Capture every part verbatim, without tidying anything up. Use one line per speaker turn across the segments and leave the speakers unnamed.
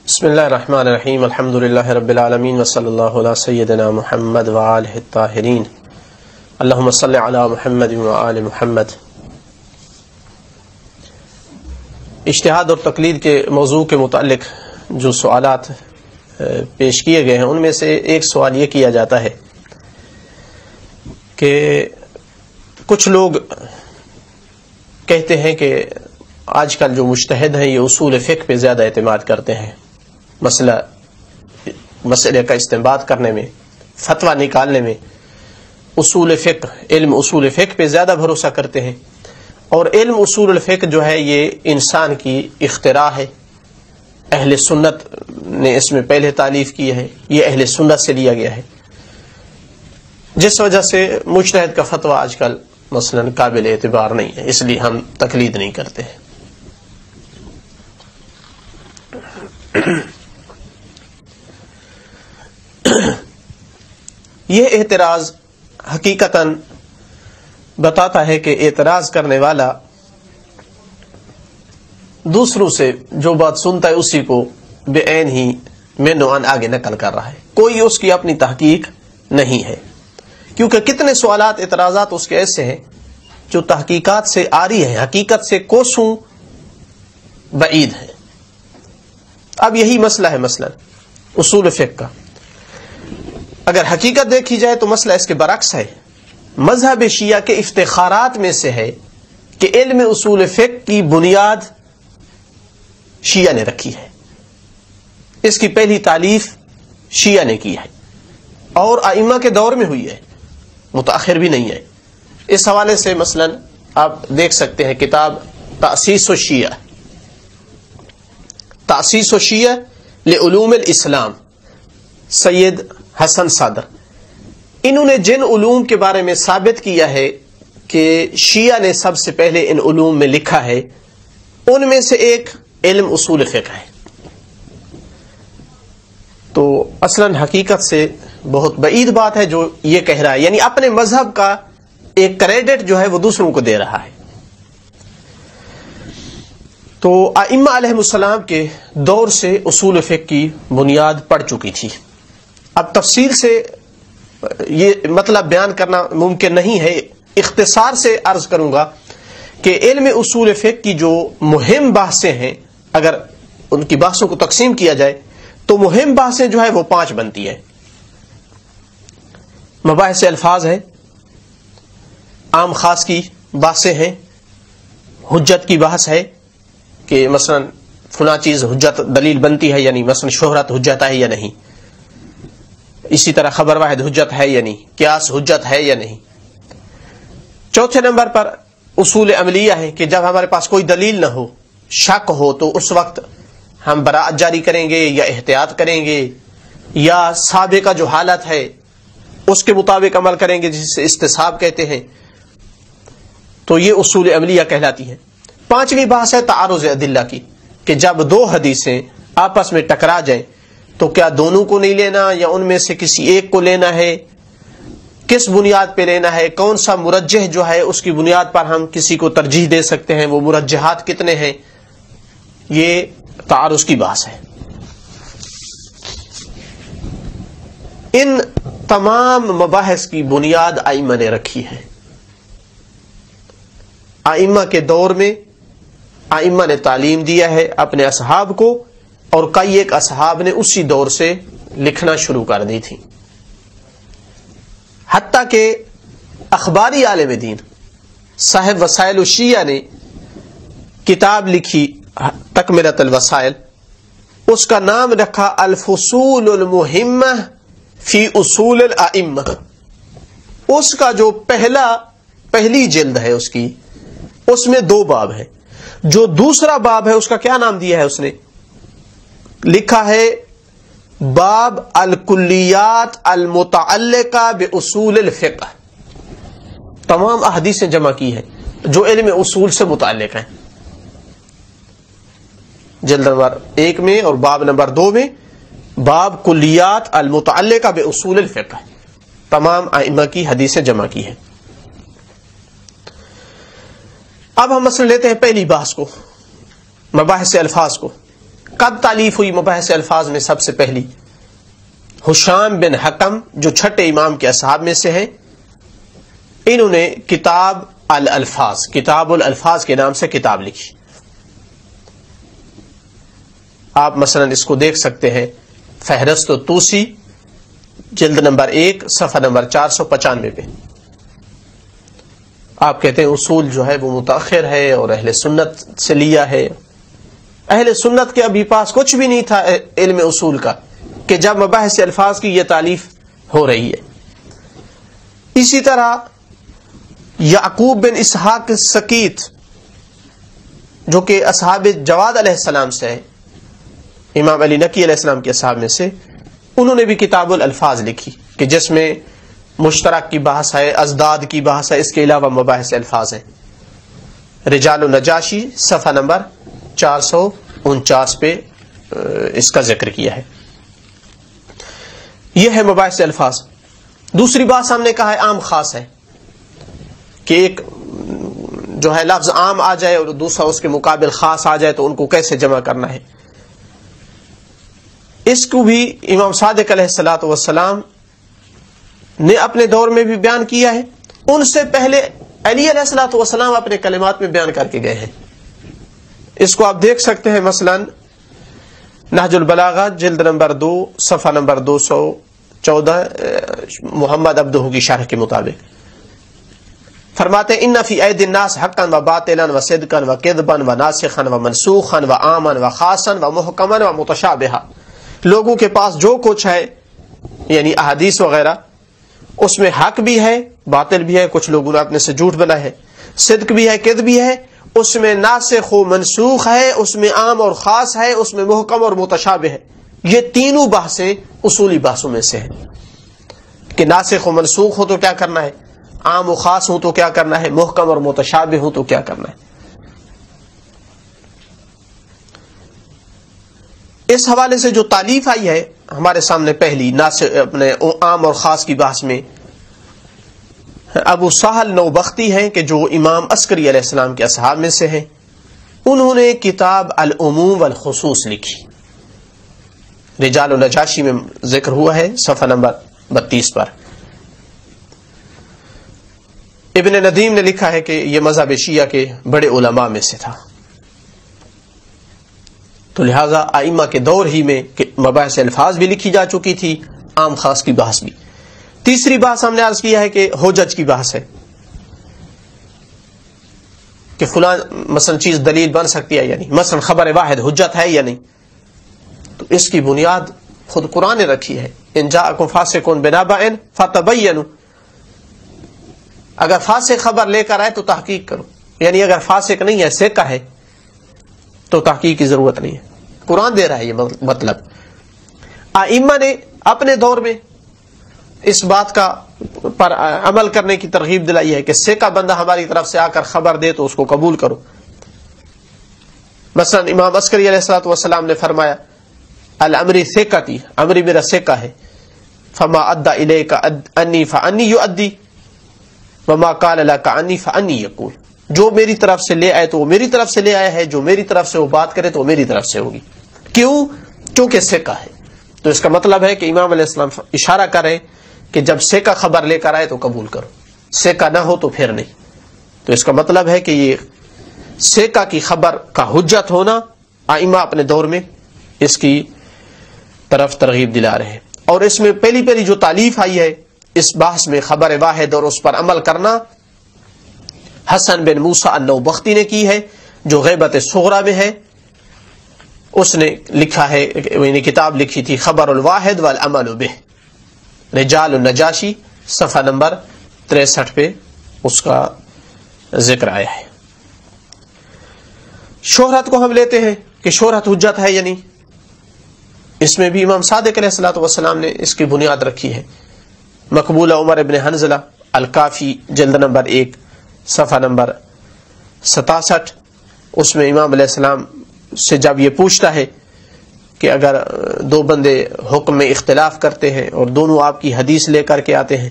بسم اللہ الرحمن الرحیم الحمد للہ رب العالمین وصلی اللہ علی سیدنا محمد وآلہ الطاہرین اللہم صلی علی محمد وآل محمد۔ اجتہاد اور تقلید کے موضوع کے متعلق جو سوالات پیش کیے گئے ہیں ان میں سے ایک سوال یہ کیا جاتا ہے کہ کچھ لوگ کہتے ہیں کہ آج کل جو مجتہد ہیں یہ اصول فقہ پہ زیادہ اعتماد کرتے ہیں، مسئلہ مسئلے کا استنباط کرنے میں، فتویٰ نکالنے میں اصول فقہ علم اصول فقہ پہ زیادہ بھروسہ کرتے ہیں، اور علم اصول الفقہ جو ہے یہ انسان کی اختراع ہے، اہل سنت نے اس میں پہلے تالیف کی ہے، یہ اہل سنت سے لیا گیا ہے، جس وجہ سے مجتہد کا فتویٰ آج کل مثلا قابل اعتبار نہیں ہے، اس لیے ہم تقلید نہیں کرتے ہیں۔ یہ اعتراض حقیقتاً بتاتا ہے کہ اعتراض کرنے والا دوسروں سے جو بات سنتا ہے اسی کو بے عین ہی من و عن آگے نقل کر رہا ہے، کوئی اس کی اپنی تحقیق نہیں ہے، کیونکہ کتنے سوالات اعتراضات اس کے ایسے ہیں جو تحقیقات سے آری ہیں، حقیقت سے کوسوں بعید ہیں۔ اب یہی مسئلہ ہے مثلا اصول فقہ کا، اگر حقیقت دیکھی جائے تو مسئلہ اس کے برعکس ہے۔ مذہب شیعہ کے افتخارات میں سے ہے کہ علم اصول فقہ کی بنیاد شیعہ نے رکھی ہے، اس کی پہلی تالیف شیعہ نے کی ہے اور ائمہ کے دور میں ہوئی ہے، متاخر بھی نہیں ہے۔ اس حوالے سے مثلا آپ دیکھ سکتے ہیں کتاب تأسیس الشیعہ تأسیس الشیعہ لعلوم الاسلام، سید حسن صادر، انہوں نے جن علوم کے بارے میں ثابت کیا ہے کہ شیعہ نے سب سے پہلے ان علوم میں لکھا ہے، ان میں سے ایک علم اصول فقہ ہے۔ تو اصلاً حقیقت سے بہت بعید بات ہے جو یہ کہہ رہا ہے، یعنی اپنے مذہب کا ایک کریڈٹ جو ہے وہ دوسروں کو دے رہا ہے۔ تو ائمہ علیہ السلام کے دور سے اصول فقہ کی بنیاد پڑ چکی تھی۔ اب تفصیل سے یہ مطلب بیان کرنا ممکن نہیں ہے، اختصار سے عرض کروں گا کہ علم اصول فقہ کی جو مہم بحثیں ہیں، اگر ان کی بحثوں کو تقسیم کیا جائے تو مہم بحثیں جو ہے وہ پانچ بنتی ہیں۔ مباحث الفاظ ہے، عام خاص کی بحثیں ہیں، حجت کی بحث ہے کہ مثلا فلاں چیز حجت دلیل بنتی ہے یا نہیں، مثلا شہرت حجت ہے یا نہیں، اسی طرح خبر واحد حجت ہے یا نہیں، قیاس حجت ہے یا نہیں۔ چوتھے نمبر پر اصول عملیہ ہے کہ جب ہمارے پاس کوئی دلیل نہ ہو، شک ہو، تو اس وقت ہم براءت جاری کریں گے یا احتیاط کریں گے یا سابقہ جو حالت ہے اس کے مطابق عمل کریں گے، جسے استصحاب کہتے ہیں۔ تو یہ اصول عملیہ کہلاتی ہیں۔ پانچویں بحث ہے تعارض ادلہ کی، کہ جب دو حدیثیں آپس میں ٹکرا جائیں تو کیا دونوں کو نہیں لینا یا ان میں سے کسی ایک کو لینا ہے، کس بنیاد پہ لینا ہے، کون سا مرجح جو ہے اس کی بنیاد پر ہم کسی کو ترجیح دے سکتے ہیں، وہ مرجحات کتنے ہیں، یہ تعارض کی بحث ہے۔ ان تمام مباحث کی بنیاد ائمہ نے رکھی ہے۔ ائمہ کے دور میں ائمہ نے تعلیم دیا ہے اپنے اصحاب کو، اور کئی ایک اصحاب نے اسی دور سے لکھنا شروع کر دی تھی، حتیٰ کہ اخباری عالم دین صاحب وسائل الشیعہ نے کتاب لکھی تکملۃ الوسائل، اس کا نام رکھا الفصول المہمہ فی اصول الائمہ۔ اس کا جو پہلا پہلی جلد ہے اس کی، اس میں دو باب ہے۔ جو دوسرا باب ہے اس کا کیا نام دیا ہے، اس نے لکھا ہے باب الکلیات المتعلقہ باصول الفقہ۔ تمام احادیثیں جمع کی ہیں جو علم اصول سے متعلق ہیں، جلد نمبر ایک میں اور باب نمبر دو میں باب کلیات المتعلقہ باصول الفقہ، تمام ائمہ کی حدیثیں جمع کی ہیں۔ اب ہم مثلا لیتے ہیں پہلی بحث کو، مباحث الفاظ کو۔ کب تالیف ہوئی مباحث الفاظ میں؟ سب سے پہلی حشام بن حکم جو چھٹے امام کے اصحاب میں سے ہیں، انہوں نے کتاب الالفاظ کتاب الالفاظ کے نام سے کتاب لکھی. آپ مثلا اس کو دیکھ سکتے ہیں فہرست و توسی جلد نمبر ایک صفحہ نمبر چار سو پچانوے پہ. آپ کہتے ہیں اصول جو ہے وہ متاخر ہے اور اہل سنت سے لیا ہے. اہل سنت کے ابھی پاس کچھ بھی نہیں تھا علم اصول کا کہ جب مباحث الفاظ کی یہ تالیف ہو رہی ہے. اسی طرح یعقوب بن اسحاق سکیت جو کہ اصحاب جواد علیہ السلام سے ہے، امام علی نقی علیہ السلام کے اصحاب میں سے، انہوں نے بھی کتاب الالفاظ لکھی کہ جس میں مشترک کی بحث ہے، ازداد کی بحث ہے، اس کے علاوہ مباحث الفاظ ہیں. رجال النجاشی صفحہ نمبر چار سو انچاس پہ اس کا ذکر کیا ہے. یہ ہے مباحث الفاظ. دوسری بات ہم نے کہا ہے عام خاص ہے کہ ایک جو ہے لفظ عام آ جائے اور دوسرا اس کے مقابل خاص آ جائے تو ان کو کیسے جمع کرنا ہے. اس کو بھی امام صادق علیہ الصلوۃ والسلام نے اپنے دور میں بھی بیان کیا ہے. ان سے پہلے علی علیہ الصلوۃ والسلام اپنے کلمات میں بیان کر کے گئے ہیں. اس کو آپ دیکھ سکتے ہیں مثلا نہج البلاغہ جلد نمبر دو صفحہ نمبر دو سو چودہ محمد عبدہ کی شرح کے مطابق فرماتے ہیں ان فی اید الناس حقا و باطلا و صدقا و کذبا و ناسخا و منسوخا و عاما و خاصا و محکما و متشابہا. لوگوں کے پاس جو کچھ ہے یعنی احادیث وغیرہ اس میں حق بھی ہے، باطل بھی ہے، کچھ لوگوں نے اپنے سے جھوٹ بنا ہے، صدق بھی ہے، کذب بھی ہے، اس میں ناسخ و منسوخ ہے، اس میں عام اور خاص ہے، اس میں محکم اور متشابہ ہے. یہ تینوں بحثیں اصولی بحثوں میں سے ہیں کہ ناسخ و منسوخ ہو تو کیا کرنا ہے، عام و خاص ہو تو کیا کرنا ہے، محکم اور متشابہ ہو تو کیا کرنا ہے. اس حوالے سے جو تالیف آئی ہے ہمارے سامنے پہلی ناسخ اپنے عام اور خاص کی بحث میں ابو سہل نوبختی ہیں کہ جو امام عسکری علیہ السلام کے اصحاب میں سے ہیں. انہوں نے کتاب العموم والخصوص لکھی. رجال النجاشی میں ذکر ہوا ہے صفحہ نمبر بتیس پر. ابن ندیم نے لکھا ہے کہ یہ مذہب شیعہ کے بڑے علماء میں سے تھا. تو لہذا ائمہ کے دور ہی میں مباحث الفاظ بھی لکھی جا چکی تھی، عام خاص کی بحث بھی. تیسری بات ہم نے عرض کیا ہے کہ حجج کی بحث ہے کہ فلاں مثلا چیز دلیل بن سکتی ہے یا نہیں، مثلا خبر واحد حجت ہے یا نہیں. تو اس کی بنیاد خود قرآن نے رکھی ہے، ان جاءکم فاسق بنبأ فتبینوا. اگر فاسق خبر لے کر آئے تو تحقیق کرو، یعنی اگر فاسق نہیں ہے سیکہ ہے تو تحقیق کی ضرورت نہیں ہے. قرآن دے رہا ہے یہ مطلب. ائمہ نے اپنے دور میں اس بات کا پر عمل کرنے کی ترغیب دلائی ہے کہ سیکہ بندہ ہماری طرف سے آ کر خبر دے تو اس کو قبول کرو. مثلا امام عسکری علیہ الصلوۃ والسلام نے فرمایا الامری ثقتی، امری میرا سیکہ ہے، فما ادى الیک انی فانی یؤدی وما قال لك انی فانی یقول. جو میری طرف سے لے آئے تو وہ میری طرف سے لے آیا ہے، جو میری طرف سے وہ بات کرے تو وہ میری طرف سے ہوگی. کیوں؟ کیونکہ سیکہ ہے. تو اس کا مطلب ہے کہ امام علیہ السلام اشارہ کرے کہ جب سیکہ خبر لے کر آئے تو قبول کرو، سیکہ نہ ہو تو پھر نہیں. تو اس کا مطلب ہے کہ یہ سیکہ کی خبر کا حجت ہونا ائمہ اپنے دور میں اس کی طرف ترغیب دلا رہے ہیں. اور اس میں پہلی پہلی جو تالیف آئی ہے اس بحث میں خبر واحد اور اس پر عمل کرنا حسن بن موسیٰ النوبختی نے کی ہے جو غیبت صغریٰ میں ہے. اس نے لکھا ہے، یعنی کتاب لکھی تھی خبر الواحد والعمل بہ. رجال النجاشی صفحہ نمبر تریسٹھ پہ اس کا ذکر آیا ہے. شہرت کو ہم لیتے ہیں کہ شہرت حجت ہے یا نہیں. اس میں بھی امام صادق علیہ الصلوۃ والسلام نے اس کی بنیاد رکھی ہے. مقبولہ عمر ابن حنظلہ الکافی جلد نمبر ایک صفحہ نمبر ستاسٹھ، اس میں امام علیہ السلام سے جب یہ پوچھتا ہے کہ اگر دو بندے حکم میں اختلاف کرتے ہیں اور دونوں آپ کی حدیث لے کر کے آتے ہیں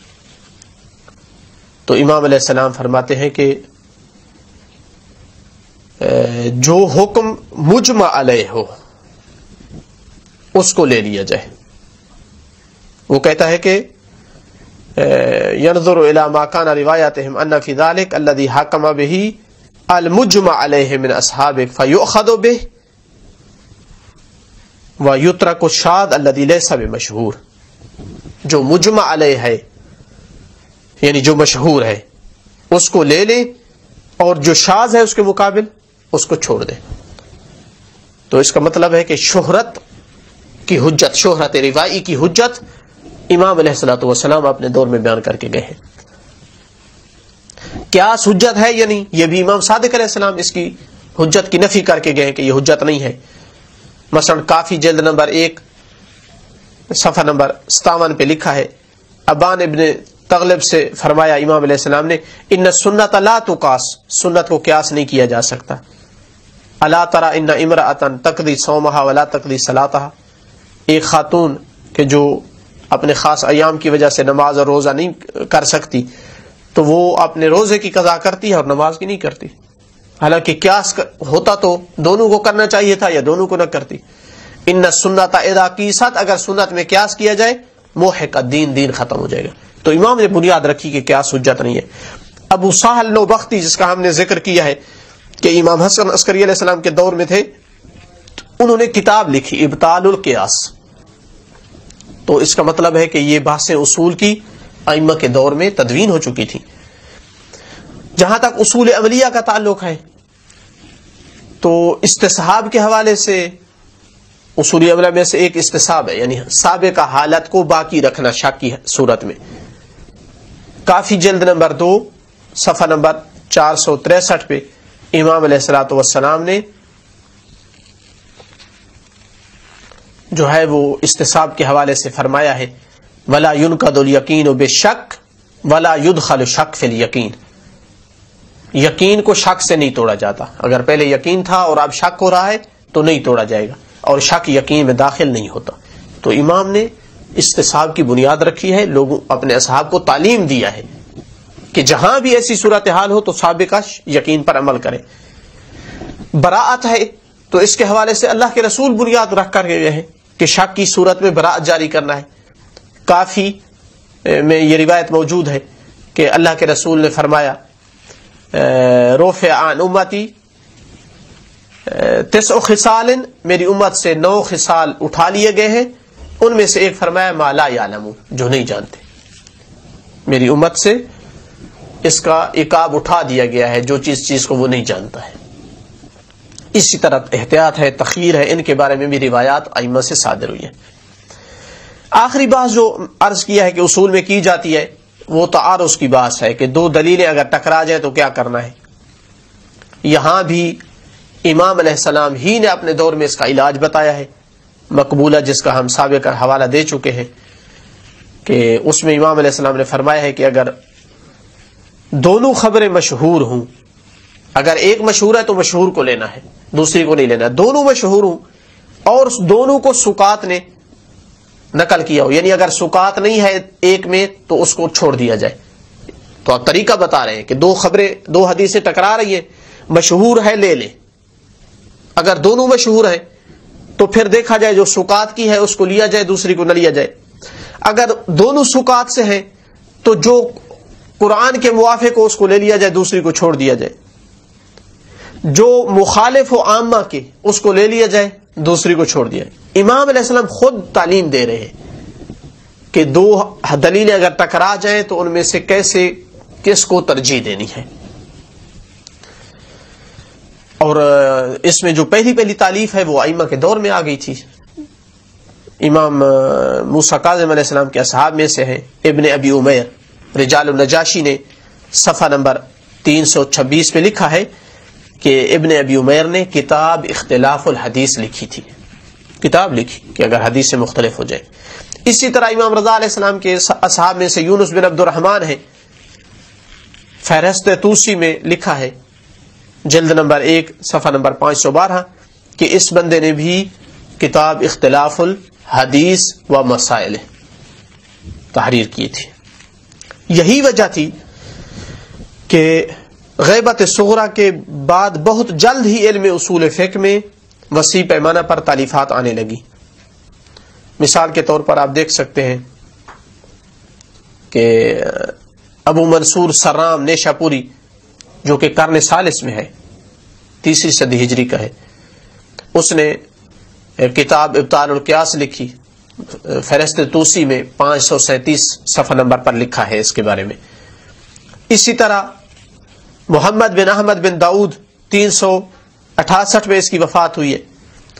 تو امام علیہ السلام فرماتے ہیں کہ جو حکم مجمع علیہ ہو، اس کو لے لیا جائے. وہ کہتا ہے کہ ينظر الى ما كان روایاتهم ان في ذلك الذي حكم به المجمع عليه من اصحابك فيؤخذ به ويترك الشاذ الذي ليس بمشهور. جو مجمع علیہ ہے یعنی جو مشہور ہے اس کو لے لیں اور جو شاذ ہے اس کے مقابل اس کو چھوڑ دیں. تو اس کا مطلب ہے کہ شہرت کی حجت، شہرت روایی کی حجت امام علیہ الصلوۃ والسلام اپنے دور میں بیان کر کے گئے ہیں. قیاس حجت ہے یا نہیں، یہ بھی امام صادق علیہ السلام اس کی حجت کی نفی کر کے گئے ہیں کہ یہ حجت نہیں ہے. مثلا کافی جلد نمبر ایک صفحہ نمبر ستاون پہ لکھا ہے، ابان ابن تغلب سے فرمایا امام علیہ السلام نے، ان سنت لا تقاس، سنت کو قیاس نہیں کیا جا سکتا. الا ترى ان امرأۃ تقضی صومها ولا تقضی صلاتها، ایک خاتون کہ جو اپنے خاص ایام کی وجہ سے نماز اور روزہ نہیں کر سکتی تو وہ اپنے روزے کی قضا کرتی ہے اور نماز کی نہیں کرتی. حالانکہ قیاس ہوتا تو دونوں کو کرنا چاہیے تھا یا دونوں کو نہ کرتی. ان السنت اذا قیست، اگر سنت میں قیاس کیا جائے محق الدین، دین ختم ہو جائے گا. تو امام نے بنیاد رکھی کہ قیاس حجت نہیں ہے. ابو سہل نوبختی جس کا ہم نے ذکر کیا ہے کہ امام حسن عسکری علیہ السلام کے دور میں تھے، انہوں نے کتاب لکھی ابطال القیاس. تو اس کا مطلب ہے کہ یہ بحث اصول کی ائمہ کے دور میں تدوین ہو چکی تھی. جہاں تک اصول عملیہ کا تعلق ہے تو استصحاب کے حوالے سے اصول عملیہ میں سے ایک استصحاب ہے، یعنی سابقہ حالت کو باقی رکھنا شک کی صورت میں. کافی جلد نمبر دو صفحہ نمبر چار سو تریسٹھ پہ امام علیہ الصلوۃ والسلام نے جو ہے وہ استصحاب کے حوالے سے فرمایا ہے، ولا ينقض اليقین بالشک ولا يدخل الشک فی الیقین. یقین کو شک سے نہیں توڑا جاتا. اگر پہلے یقین تھا اور اب شک ہو رہا ہے تو نہیں توڑا جائے گا، اور شک یقین میں داخل نہیں ہوتا. تو امام نے استصحاب کی بنیاد رکھی ہے، لوگوں اپنے اصحاب کو تعلیم دیا ہے کہ جہاں بھی ایسی صورتحال ہو تو سابقہ یقین پر عمل کریں. براءت ہے تو اس کے حوالے سے اللہ کے رسول بنیاد رکھ کر گئے ہیں کہ شک کی صورت میں براءت جاری کرنا ہے. کافی میں یہ روایت موجود ہے کہ اللہ کے رسول نے فرمایا، رفع عن امتی تسع خصال، میری امت سے نو خصال اٹھا لیے گئے ہیں. ان میں سے ایک فرمایا ما لا یعلمون، جو نہیں جانتے. میری امت سے اس کا عقاب اٹھا دیا گیا ہے جو چیز چیز کو وہ نہیں جانتا ہے. اسی طرح احتیاط ہے، تخیر ہے، ان کے بارے میں بھی روایات ائمہ سے صادر ہوئی ہیں. آخری بات جو عرض کیا ہے کہ اصول میں کی جاتی ہے وہ تعارض کی بات ہے کہ دو دلیلیں اگر ٹکرا جائیں تو کیا کرنا ہے. یہاں بھی امام علیہ السلام ہی نے اپنے دور میں اس کا علاج بتایا ہے مقبولہ، جس کا ہم سابق حوالہ دے چکے ہیں کہ اس میں امام علیہ السلام نے فرمایا ہے کہ اگر دونوں خبریں مشہور ہوں، اگر ایک مشہور ہے تو مشہور کو لینا ہے، دوسری کو نہیں لینا. دونوں مشہور ہوں اور دونوں کو سکات نے نقل کیا ہو، یعنی اگر سکات نہیں ہے ایک میں تو اس کو چھوڑ دیا جائے. تو آپ طریقہ بتا رہے ہیں کہ دو خبریں، دو حدیثیں ٹکرا رہی ہیں، مشہور ہے لے لیں. اگر دونوں مشہور ہیں تو پھر دیکھا جائے جو سکات کی ہے اس کو لیا جائے، دوسری کو نہ لیا جائے. اگر دونوں سکات سے ہیں تو جو قرآن کے موافق ہو اس کو لے لیا جائے، دوسری کو چھوڑ دیا جائے. جو مخالف ہو عامہ کے اس کو لے لیا جائے، دوسری کو چھوڑ دیا جائے. امام علیہ السلام خود تعلیم دے رہے ہیں کہ دو دلیلیں اگر ٹکرا جائیں تو ان میں سے کیسے کس کو ترجیح دینی ہے. اور اس میں جو پہلی پہلی تالیف ہے وہ ائمہ کے دور میں آ گئی تھی. امام موسیٰ کاظم علیہ السلام کے اصحاب میں سے ہیں ابن ابی عمیر رجال النجاشی نے صفحہ نمبر تین سو چھبیس پہ لکھا ہے کہ ابن ابی عمیر نے کتاب اختلاف الحدیث لکھی تھی، کتاب لکھی کہ اگر حدیث سے مختلف ہو جائے. اسی طرح امام رضا علیہ السلام کے اصحاب میں سے یونس بن عبد الرحمن ہے، فہرست توسی میں لکھا ہے جلد نمبر ایک صفحہ نمبر پانچ سو بارہ کہ اس بندے نے بھی کتاب اختلاف الحدیث و مسائل تحریر کی تھی. یہی وجہ تھی کہ غیبت صغرا کے بعد بہت جلد ہی علم اصول فقہ میں وسیع پیمانہ پر تالیفات آنے لگی. مثال کے طور پر آپ دیکھ سکتے ہیں کہ ابو منصور سرام نیشا پوری جو کہ قرن ثالث میں ہے، تیسری صدی ہجری کا ہے، اس نے کتاب ابطال القیاس لکھی، فہرست توسی میں پانچ سو سینتیس صفحہ نمبر پر لکھا ہے اس کے بارے میں۔ اسی طرح محمد بن احمد بن داؤد تین سو اٹھاسٹھ میں اس کی وفات ہوئی ہے،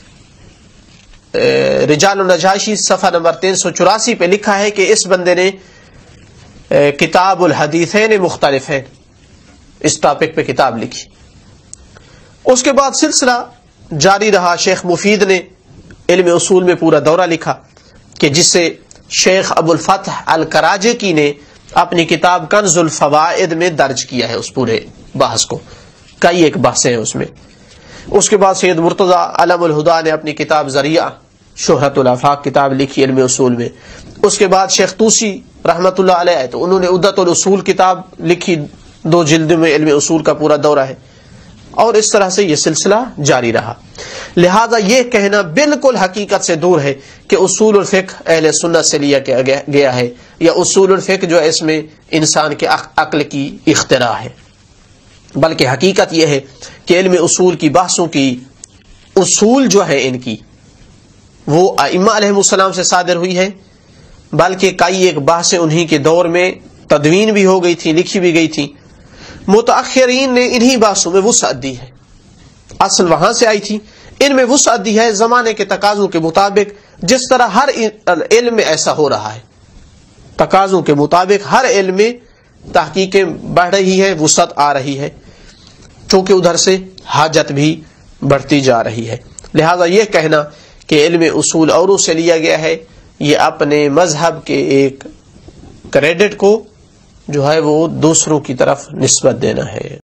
رجال النجاشی صفحہ نمبر تین سو چوراسی پہ لکھا ہے کہ اس بندے نے کتاب الحدیثین مختلفین اس ٹاپک پہ کتاب لکھی۔ اس کے بعد سلسلہ جاری رہا، شیخ مفید نے علم اصول میں پورا دورہ لکھا کہ جس سے شیخ ابو الفتح الکراجکی نے اپنی کتاب کنز الفوائد میں درج کیا ہے اس پورے بحث کو، کئی ایک بحثیں ہیں اس میں۔ اس کے بعد سید مرتضی علم الہدا نے اپنی کتاب ذریعہ شہرت الافاق کتاب لکھی علم اصول میں۔ اس کے بعد شیخ طوسی رحمت اللہ علیہ تو انہوں نے عدت الاصول کتاب لکھی، دو جلد میں علم اصول کا پورا دورہ ہے، اور اس طرح سے یہ سلسلہ جاری رہا۔ لہذا یہ کہنا بالکل حقیقت سے دور ہے کہ اصول الفقہ اہل سنت سے لیا گیا ہے، یا اصول الفقہ جو ہے اس میں انسان کے عقل کی اختراع ہے، بلکہ حقیقت یہ ہے کہ علم اصول کی بحثوں کی اصول جو ہے ان کی وہ ائمہ علیہ السلام سے صادر ہوئی ہے، بلکہ کئی ایک بحثیں انہی کے دور میں تدوین بھی ہو گئی تھی، لکھی بھی گئی تھی۔ متاخرین نے انہی بحثوں میں وسعت دی ہے، اصل وہاں سے آئی تھی، ان میں وسعت دی ہے زمانے کے تقاضوں کے مطابق، جس طرح ہر علم میں ایسا ہو رہا ہے، تقاضوں کے مطابق ہر علم میں تحقیقیں بڑھ رہی ہے، وسعت آ رہی ہے، چونکہ ادھر سے حاجت بھی بڑھتی جا رہی ہے۔ لہذا یہ کہنا کہ علم اصول اوروں سے لیا گیا ہے، یہ اپنے مذہب کے ایک کریڈٹ کو جو ہے وہ دوسروں کی طرف نسبت دینا ہے۔